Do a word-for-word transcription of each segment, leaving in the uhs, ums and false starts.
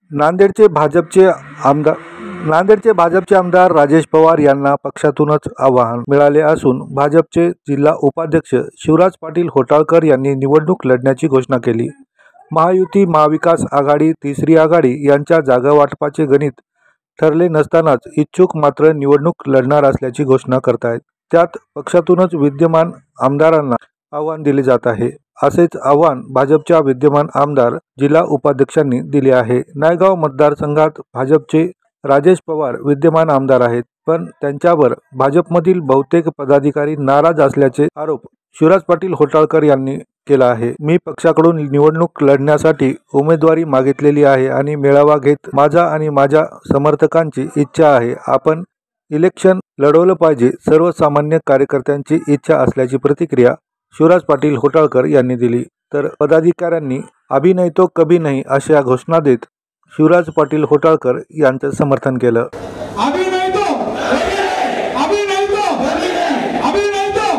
नांदेडचे भाजपचे आमदार नांदेडचे भाजपचे आमदार राजेश पवार यांना पक्षातूनच आव्हान मिळाले असून भाजपचे जिल्हा उपाध्यक्ष शिवराज पाटील होटाळकर यांनी निवडणूक लढण्याची घोषणा केली। महायुती महाविकास आघाडी तिसरी आघाडी यांच्या जागा वाटपाचे गणित ठरले नसतानाच इच्छुक मात्र निवडणूक लढणार असल्याची घोषणा करतायत। त्यात पक्षातूनच विद्यमान आमदारांना आव्हान दिले जात आहे। असेच आव्हान भाजपच्या विद्यमान आमदार जिल्हा उपाध्यक्षांनी दिले आहे। नायगाव मतदारसंघात भाजपचे राजेश पवार विद्यमान आमदार आहेत, पण त्यांच्यावर भाजपमधील बहुतेक पदाधिकारी नाराज असल्याचे आरोप शिवराज पाटील होटाळकर यांनी केला आहे। मी पक्षाकडून निवडणूक लढण्यासाठी उमेदवारी मागितलेली आहे आणि मेळावा घेत माझा आणि माझ्या समर्थकांची इच्छा आहे। आपण इलेक्शन लढवलं पाहिजे, सर्वसामान्य कार्यकर्त्यांची इच्छा असल्याची प्रतिक्रिया शिवराज पाटील होटाळकर यांनी दिली। तर पदाधिकाऱ्यांनी अभी नहीं तो कभी नहीं अशा घोषणा देत शिवराज पाटील होटाळकर यांचं समर्थन केलं। अभी नहीं तो अभी नहीं तो अभी नहीं तो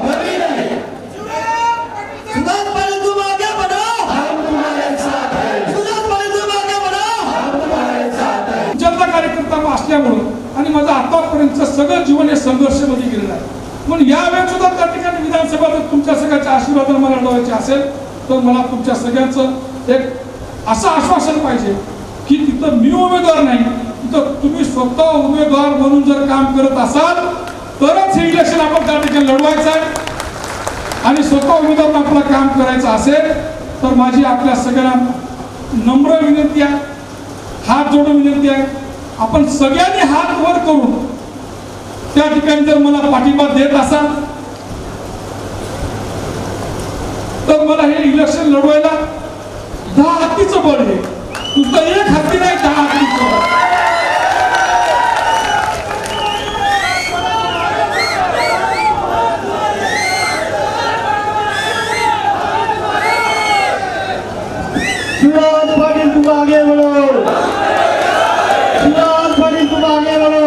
शिवराज पाटील तुम आगे बढ़ो, हम तुम्हारे साथ हैं। शिवराज पाटील तुम आगे बढ़ो, हम तुम्हारे साथ हैं। जनता कार्यकर्ता असल्यामुळे आणि माझं आतापर्यंत सगळं जीवन हे संघर्षामध्ये गेलेलं आहे, पण यावेळी सुद्धा त्या ठिकाणी विधानसभेत तुमच्या सगळ्यांच्या आशीर्वादाने मला लढवायचे असेल तर मला तुमच्या सगळ्यांचं एक असं आश्वासन पाहिजे की तिथं मी उमेदवार नाही, तिथं तुम्ही स्वतः उमेदवार म्हणून जर काम करत असाल तरच हे इलेक्शन आपण त्या ठिकाणी लढवायचं आहे। आणि स्वतः उमेदवार आपलं काम करायचं असेल तर माझी आपल्या सगळ्यांना नम्र विनंती आहे, हात जोडून विनंती आहे, आपण सगळ्यांनी हात वर करून त्या ठिकाणी जर मला पाठिंबा देत असाल तर मला हे इलेक्शन लढवायला दहा हत्तीचं बळ आहे। नुसतं एक हत्ती नाही, दहा हत्तीचं बळ। शिवराज पाटील तुम आगे बढ़ो, शिवराज पाटील तुम आगे बढ़ो।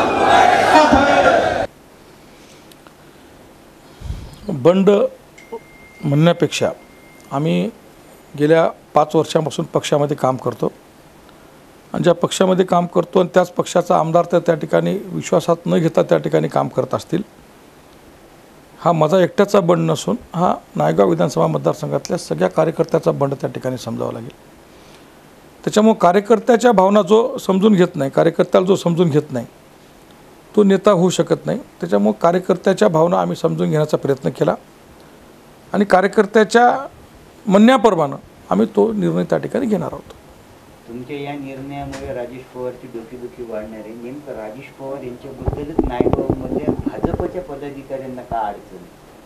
बंड म्हणण्यापेक्षा आम्ही गेल्या पाच वर्षांपासून पक्षामध्ये काम करतो आणि ज्या पक्षामध्ये काम करतो आणि त्याच पक्षाचा आमदार तर त्या ठिकाणी विश्वासात न घेता त्या ठिकाणी काम करत असतील, हा माझा एकट्याचा बंड नसून हा नायगाव विधानसभा मतदारसंघातल्या सगळ्या कार्यकर्त्याचा बंड त्या ठिकाणी समजावा लागेल। त्याच्यामुळे कार्यकर्त्याच्या भावना जो समजून घेत नाही, कार्यकर्त्याला जो समजून घेत नाही तो नेता होऊ शकत नाही। त्याच्यामुळे कार्यकर्त्याच्या भावना आम्ही समजून घेण्याचा प्रयत्न केला आणि कार्यकर्त्याच्या म्हणण्याप्रमाणे आम्ही तो निर्णय त्या ठिकाणी घेणार आहोत। तुमच्या या निर्णयामुळे राजेश पवारची डोकेदुखी वाढणार आहे। नेमकं राजेश पवार यांच्याबद्दलच नायगावमध्ये भाजपच्या पदाधिकाऱ्यांना का अडचण?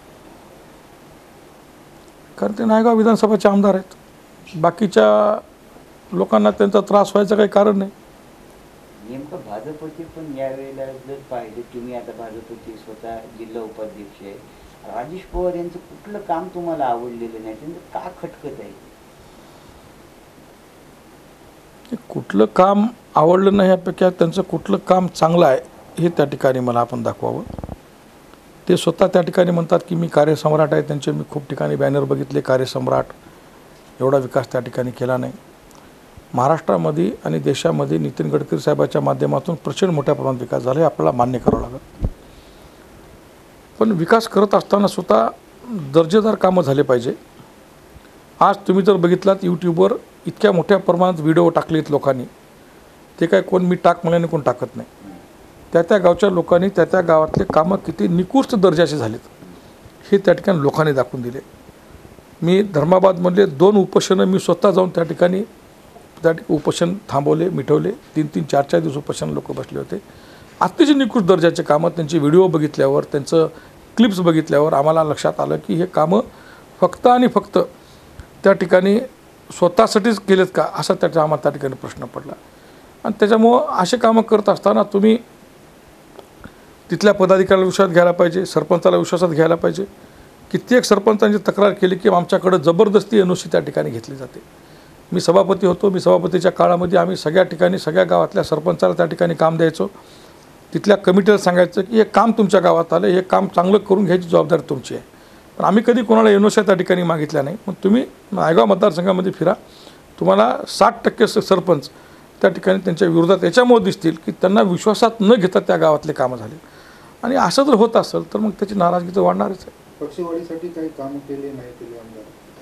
कारण ते नायगाव विधानसभाचे आमदार आहेत, बाकीच्या लोकांना त्यांचा त्रास व्हायचं काही कारण नाही। नेमकं भाजपचे पण यावेळेला जर पाहिजे, तुम्ही आता भाजपचे स्वतः जिल्हा उपाध्यक्ष आहे, राजेश पवार यांचं कुठलं काम तुम्हाला आवडलेलं नाही, त्यांचं का खटकत आहे? कुठलं काम आवडलं नाही यापेक्षा त्यांचं कुठलं काम चांगलं आहे हे त्या ठिकाणी मला आपण दाखवावं। ते स्वतः त्या ठिकाणी म्हणतात की मी कार्यसम्राट आहे, त्यांचे मी खूप ठिकाणी बॅनर बघितले, कार्यसम्राट, एवढा विकास त्या ठिकाणी केला नाही। महाराष्ट्रामध्ये आणि देशामध्ये नितीन गडकरी साहेबांच्या माध्यमातून प्रचंड मोठ्या प्रमाणात विकास झाला, हे आपल्याला मान्य करावं लागेल। पण विकास करत असताना स्वतः दर्जेदार कामं झाले पाहिजे। आज तुम्ही जर बघितलात यूट्यूबवर इतक्या मोठ्या प्रमाणात व्हिडिओ टाकलेत लोकांनी, ते काय कोण मी टाक म्हणाने कोण टाकत नाही, त्या त्या गावच्या लोकांनी त्या त्या गावातले कामं किती निकृष्ट दर्जाचे झालेत हे त्या ठिकाणी लोकांनी दाखवून दिले। मी धर्माबादमधले दोन उपोषणं मी स्वतः जाऊन त्या ठिकाणी त्या उपोषण थांबवले, मिटवले, तीन तीन चार चार दिवस उपोषण लोक बसले होते। अतिशय निकृष्ट दर्जाचे कामं, त्यांचे व्हिडिओ बघितल्यावर, त्यांचं क्लिप्स बघितल्यावर आम्हाला लक्षात आलं की हे कामं फक्त आणि फक्त त्या ठिकाणी स्वतःसाठीच केलेत का, असा त्याचा आम्हाला त्या ठिकाणी प्रश्न पडला। आणि त्याच्यामुळं असे कामं करत असताना तुम्ही तिथल्या पदाधिकाऱ्याला विश्वासात घ्यायला पाहिजे, सरपंचाला विश्वासात घ्यायला पाहिजे। कित्येक सरपंचांची तक्रार केली की आमच्याकडे जबरदस्ती एन ओ सी त्या ठिकाणी घेतली जाते। मी सभापती होतो, मी सभापतीच्या काळामध्ये आम्ही सगळ्या ठिकाणी सगळ्या गावातल्या सरपंचाला त्या ठिकाणी काम द्यायचो, तिथल्या कमिटीला सांगायचं की हे काम तुमच्या गावात आलं, हे काम चांगलं करून घ्यायची जबाबदारी तुमची आहे। पण आम्ही कधी कोणाला एनओशा त्या ठिकाणी मागितल्या नाही। मग तुम्ही नायगाव मतदारसंघामध्ये फिरा, तुम्हाला साठ टक्के सरपंच त्या ठिकाणी त्यांच्या विरोधात याच्यामुळे दिसतील की त्यांना विश्वासात न घेता त्या गावातले कामं झाले. आणि असं जर होत असेल तर मग त्याची नाराजगी तर वाढणारच आहे. पक्षवाढीसाठी काही कामं केले नाही केले आमदार?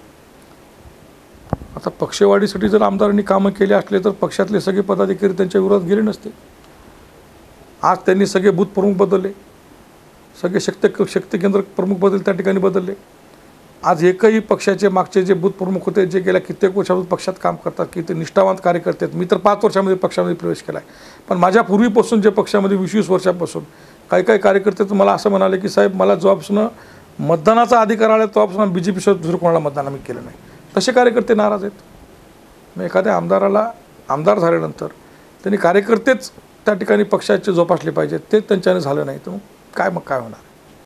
आता पक्षवाढीसाठी जर आमदारांनी कामं केले असले तर पक्षातले सगळे पदाधिकारी त्यांच्या विरोधात गेले नसते. आज त्यांनी सगळे बूथ प्रमुख बदलले, सगळे शक्ती शक्ती केंद्र प्रमुख बदल त्या ठिकाणी बदलले. आज एकही पक्षाचे मागचे जे बूथ प्रमुख होते जे गेल्या कित्येक वर्षापासून पक्षात काम करतात की ते निष्ठावंत कार्यकर्ते आहेत. मी तर पाच वर्षामध्ये पक्षामध्ये प्रवेश केला आहे, पण माझ्या पूर्वीपासून जे पक्षामध्ये वीस वीस वर्षापासून काही काही कार्यकर्ते तर मला असं म्हणाले की साहेब मला जेव्हापासून मतदानाचा अधिकार आला तेव्हापासून बी जे पीशिवाय दुसरं कोणाला मतदान आम्ही केलं नाही. तसे कार्यकर्ते नाराज आहेत. मग एखाद्या आमदाराला आमदार झाल्यानंतर त्यांनी कार्यकर्तेच त्या ठिकाणी पक्षाचे जोपासले पाहिजेत, ते त्यांच्याने झालं नाही तर मग काय मग काय होणार.